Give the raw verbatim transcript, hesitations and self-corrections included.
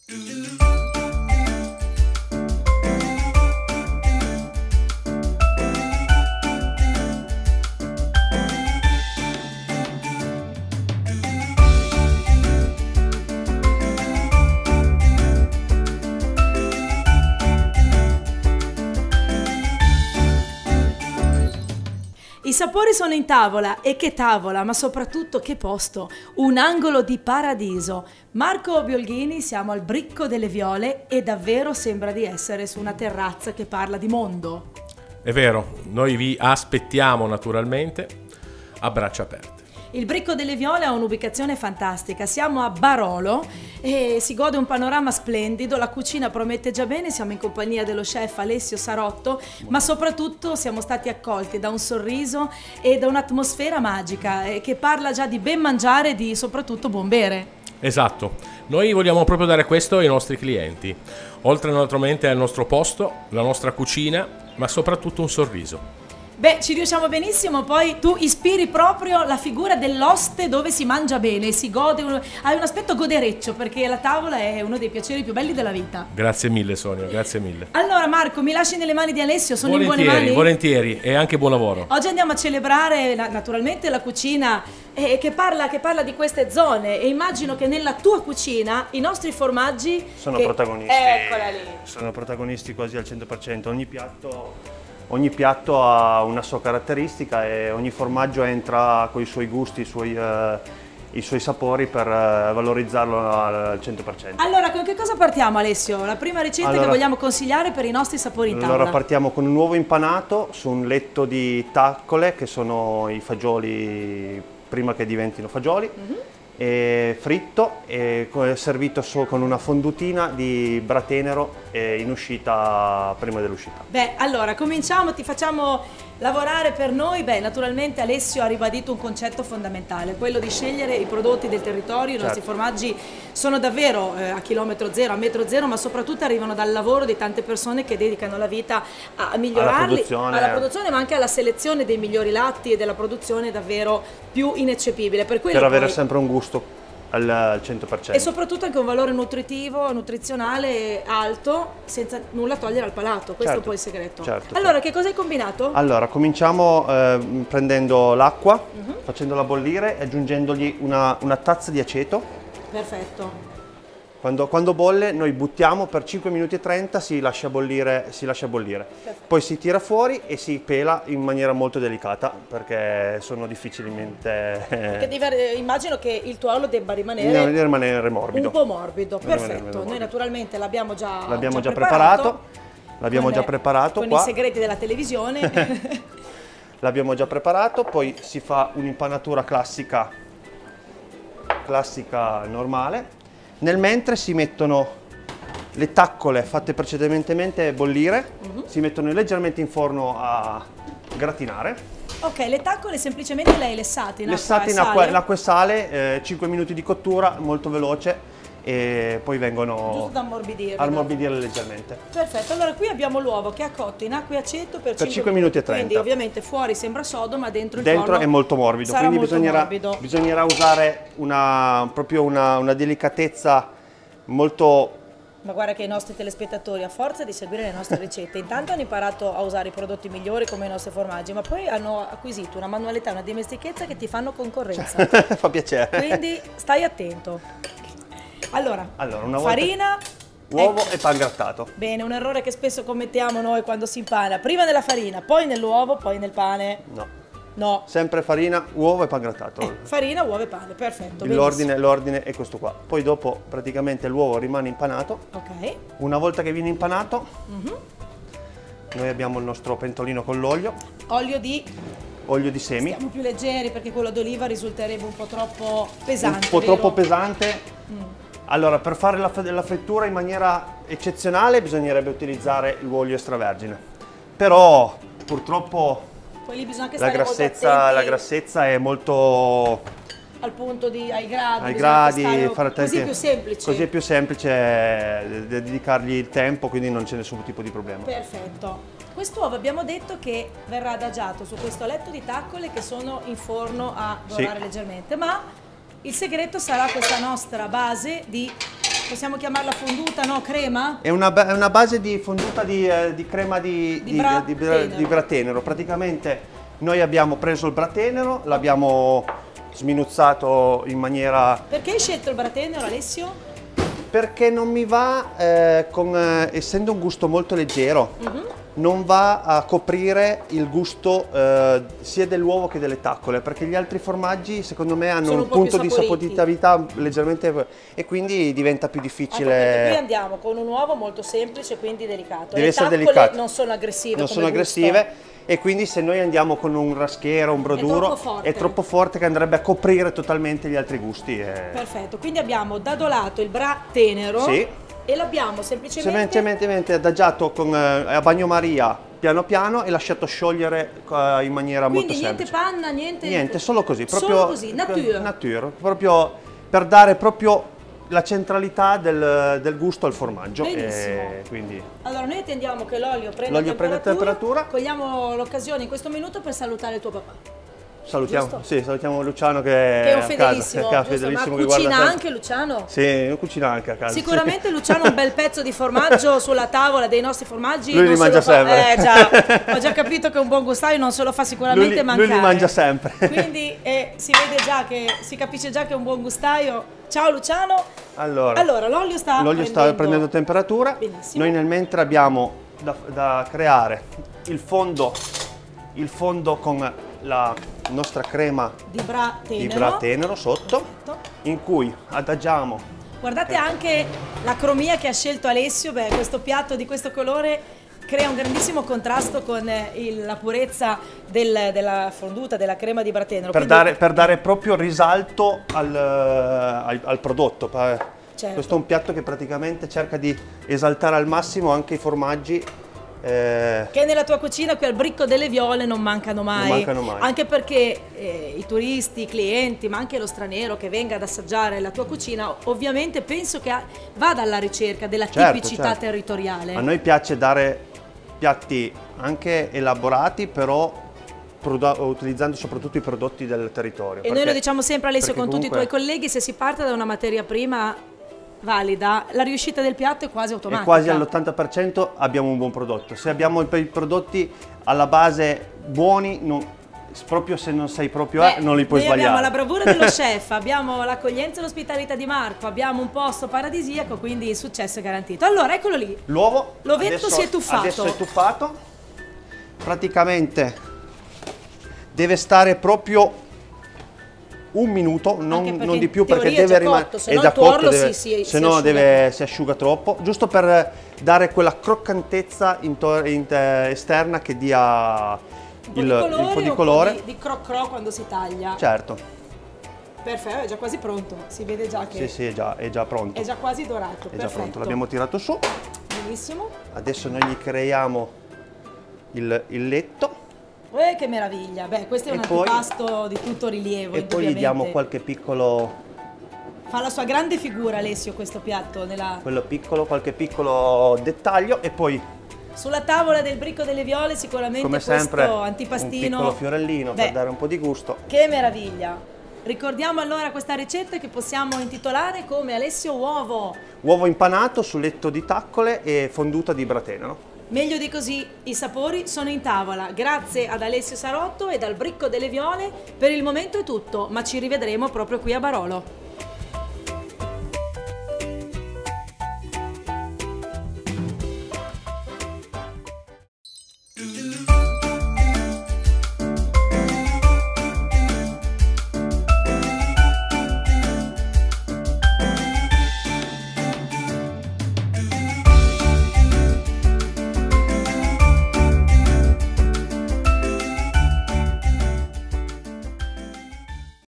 I sapori sono in tavola, e che tavola, ma soprattutto che posto, un angolo di paradiso. Marco Biolghini, siamo al Bricco delle Viole e davvero sembra di essere su una terrazza che parla di mondo. È vero, noi vi aspettiamo naturalmente a braccia aperte. Il Bricco delle Viole ha un'ubicazione fantastica, siamo a Barolo e si gode un panorama splendido, la cucina promette già bene, siamo in compagnia dello chef Alessio Sarotto, ma soprattutto siamo stati accolti da un sorriso e da un'atmosfera magica eh, che parla già di ben mangiare e di soprattutto buon bere. Esatto, noi vogliamo proprio dare questo ai nostri clienti, oltre naturalmente al nostro posto, la nostra cucina, ma soprattutto un sorriso. Beh, ci riusciamo benissimo, poi tu ispiri proprio la figura dell'oste dove si mangia bene, si gode, hai un aspetto godereccio perché la tavola è uno dei piaceri più belli della vita. Grazie mille Sonia, grazie mille. Allora Marco, mi lasci nelle mani di Alessio, sono volentieri, in buone mani? Volentieri, e anche buon lavoro. Oggi andiamo a celebrare naturalmente la cucina eh, che, parla, che parla di queste zone e immagino che nella tua cucina i nostri formaggi... Sono che... protagonisti, Eccola lì. Sono protagonisti quasi al cento per cento, ogni piatto... Ogni piatto ha una sua caratteristica e ogni formaggio entra con i suoi gusti, i suoi, eh, i suoi sapori per eh, valorizzarlo al cento per cento. Allora, con che cosa partiamo Alessio? La prima ricetta allora, che vogliamo consigliare per i nostri sapori in tavola? Allora partiamo con un uovo impanato su un letto di taccole, che sono i fagioli prima che diventino fagioli. Mm-hmm. E fritto e servito con una fondutina di bratenero in uscita prima dell'uscita. Beh, allora cominciamo, ti facciamo lavorare per noi. Beh, naturalmente Alessio ha ribadito un concetto fondamentale, quello di scegliere i prodotti del territorio. I certo. nostri formaggi sono davvero eh, a chilometro zero, a metro zero, ma soprattutto arrivano dal lavoro di tante persone che dedicano la vita a migliorarli, alla produzione, alla produzione ma anche alla selezione dei migliori latti e della produzione davvero più ineccepibile. Per, per avere poi... sempre un gusto al cento per cento. E soprattutto anche un valore nutritivo, nutrizionale alto, senza nulla togliere al palato. Questo certo, è un po' il segreto. Certo, allora, certo. che cosa hai combinato? Allora, cominciamo eh, prendendo l'acqua, uh-huh. facendola bollire e aggiungendogli una, una tazza di aceto. Perfetto. Quando, quando bolle noi buttiamo per cinque minuti e trenta, si lascia bollire, si lascia bollire. Poi si tira fuori e si pela in maniera molto delicata perché sono difficilmente... Perché deve, immagino che il tuorlo debba rimanere, deve rimanere morbido. Un po' morbido, deve perfetto. Noi morbido. naturalmente l'abbiamo già, l'abbiamo già, già preparato. preparato. L'abbiamo già preparato con qua. i segreti della televisione. L'abbiamo già preparato, poi si fa un'impanatura classica, classica normale. Nel mentre si mettono le taccole fatte precedentemente bollire, uh-huh. si mettono leggermente in forno a gratinare. Ok, le taccole semplicemente le hai lessate in lessate acqua e in acqua, sale? l'acqua e sale, eh, cinque minuti di cottura, molto veloce, e poi vengono giusto da ammorbidire, ammorbidire leggermente. Perfetto, allora qui abbiamo l'uovo che ha cotto in acqua e aceto per, per cinque minuti e trenta. Quindi ovviamente fuori sembra sodo, ma dentro il dentro forno è molto morbido, sarà quindi molto bisognerà, morbido. bisognerà usare una, proprio una, una delicatezza molto... Ma guarda che i nostri telespettatori, a forza di seguire le nostre ricette, intanto hanno imparato a usare i prodotti migliori come i nostri formaggi, ma poi hanno acquisito una manualità, una dimestichezza che ti fanno concorrenza. Fa piacere. Quindi stai attento. Allora, allora una volta... farina, uovo ecco. e pan grattato. Bene, un errore che spesso commettiamo noi quando si impana, prima nella farina, poi nell'uovo, poi nel pane. No. No. Sempre farina, uovo e pan grattato. Eh, farina, uovo e pane, perfetto. L'ordine, l'ordine è questo qua. Poi dopo praticamente l'uovo rimane impanato. Ok. Una volta che viene impanato, uh-huh. noi abbiamo il nostro pentolino con l'olio. Olio di? Olio di semi. Siamo più leggeri perché quello d'oliva risulterebbe un po' troppo pesante. Un po' vero? troppo pesante. Mm. Allora, per fare la, la frittura in maniera eccezionale bisognerebbe utilizzare l'olio extravergine. Però purtroppo poi lì bisogna anche la, stare grassezza, la grassezza è molto... al punto di ai gradi, ai gradi fare così è più semplice. Così è più semplice dedicargli il tempo, quindi non c'è nessun tipo di problema. Perfetto. Quest'uovo abbiamo detto che verrà adagiato su questo letto di taccole che sono in forno a dorare sì. leggermente, ma il segreto sarà questa nostra base di possiamo chiamarla fonduta, no? Crema? È una, è una base di fonduta di, eh, di crema di, Di di, bra- di, bra- tenero. di bratenero. Praticamente noi abbiamo preso il bratenero, l'abbiamo sminuzzato in maniera... Perché hai scelto il bratenero, Alessio? Perché non mi va, eh, con, eh, essendo un gusto molto leggero, Mhm. non va a coprire il gusto eh, sia dell'uovo che delle taccole, perché gli altri formaggi secondo me hanno Sono un un po' più punto di saporiti. saporitività leggermente e quindi diventa più Anche perché qui difficile. andiamo con un uovo molto semplice, quindi delicato. Deve Le essere taccole delicato. non sono aggressive Non come sono gusto. aggressive e quindi se noi andiamo con un raschiero, un broduro, troppo forte. è troppo forte che andrebbe a coprire totalmente gli altri gusti. e- Perfetto, quindi abbiamo dadolato il bra tenero Sì. e l'abbiamo semplicemente... Semplicemente adagiato con, eh, a bagnomaria piano piano e lasciato sciogliere eh, in maniera Quindi molto niente semplice. panna, niente... Niente, solo così, proprio Solo così, nature. nature, proprio per dare proprio la centralità del, del gusto al formaggio. Benissimo. E quindi Allora noi attendiamo che l'olio prenda L'olio prenda temperatura. Cogliamo l'occasione in questo minuto per salutare il tuo papà. salutiamo, Giusto? sì, salutiamo Luciano che, Che è un a fedelissimo, casa, che è giusto? fedelissimo Ma che guarda cucina sempre. anche Luciano? Sì, cucina anche a casa. Sicuramente sì. Luciano un bel pezzo di formaggio sulla tavola dei nostri formaggi. Lui li non se mangia lo fa- sempre. Eh già, ho già capito che un buon gustaio non se lo fa sicuramente Lui li- mancare. lui li mangia sempre. Quindi eh, si vede già che, si capisce già che è un buon gustaio. Ciao Luciano. Allora, Allora, l'olio sta l'olio sta prendendo temperatura. Benissimo. Noi nel mentre abbiamo da, da creare il fondo, il fondo con la nostra crema di bra tenero. di bra tenero sotto, Perfetto. in cui adagiamo. Guardate anche la cromia che ha scelto Alessio, beh, questo piatto di questo colore crea un grandissimo contrasto con eh, il- la purezza del- della fonduta, della crema di bratenero. Per Quindi- dare, per dare proprio risalto al, al- al prodotto. Pa- Certo. Questo è un piatto che praticamente cerca di esaltare al massimo anche i formaggi. eh, Che nella tua cucina qui al Bricco delle Viole non mancano mai. Non mancano mai. Anche perché eh, i turisti, i clienti, ma anche lo straniero che venga ad assaggiare la tua cucina, ovviamente penso che ha- vada alla ricerca della Certo, tipicità certo. territoriale. A noi piace dare piatti anche elaborati, però prodo- utilizzando soprattutto i prodotti del territorio. E noi perché- lo diciamo sempre, Alessio, perché con tutti i comunque tuoi colleghi, se si parte da una materia prima valida, la riuscita del piatto è quasi è automatica. quasi all'ottanta per cento abbiamo un buon prodotto. Se abbiamo i i prodotti alla base buoni, non- proprio se non sei proprio Beh, eh, non li puoi noi sbagliare. abbiamo la bravura dello chef, abbiamo l'accoglienza e l'ospitalità di Marco, abbiamo un posto paradisiaco, quindi il successo è garantito. Allora, eccolo lì. L'uovo L'ovetto adesso- si è tuffato. Adesso è tuffato. Praticamente deve stare proprio un minuto, non, Anche perché non di in più, perché teoria è deve già rimanere. cotto, se no il tuo orlo si- si- si no asciuga. deve, si asciuga troppo, giusto per dare quella croccantezza into- in- eh, esterna che dia Un po' il, di colore, il po' di un colore. po' di, di croc croc quando si taglia. Certo, Perfetto, è già quasi pronto, si vede già che sì, sì, è già, è già pronto. è già quasi dorato. È già Perfetto. pronto, l'abbiamo tirato su. Benissimo. Adesso noi gli creiamo il, il letto. Eh, che meraviglia! Beh, questo è E un poi- antipasto di tutto rilievo. E poi gli diamo indubbiamente. qualche piccolo, Fa la sua grande figura, Alessio, questo piatto nella... quello piccolo, qualche piccolo dettaglio e poi Sulla tavola del Bricco delle Viole sicuramente come questo sempre un antipastino. piccolo fiorellino Beh, per dare un po' di gusto. che meraviglia! Ricordiamo allora questa ricetta che possiamo intitolare come Alessio Uovo. Uovo impanato su letto di taccole e fonduta di bratenero. Meglio di così, i sapori sono in tavola. Grazie ad Alessio Sarotto e dal Bricco delle Viole. Per il momento è tutto, ma ci rivedremo proprio qui a Barolo.